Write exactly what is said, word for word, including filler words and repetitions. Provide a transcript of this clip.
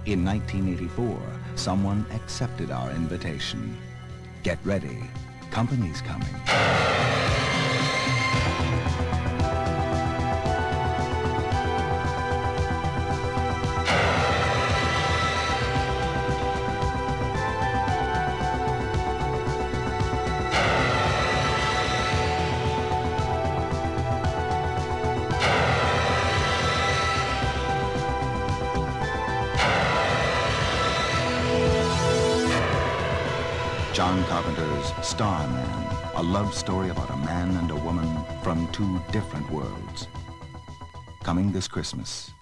In nineteen eighty-four, someone accepted our invitation. Get ready, company's coming. John Carpenter's Starman, a love story about a man and a woman from two different worlds. Coming this Christmas.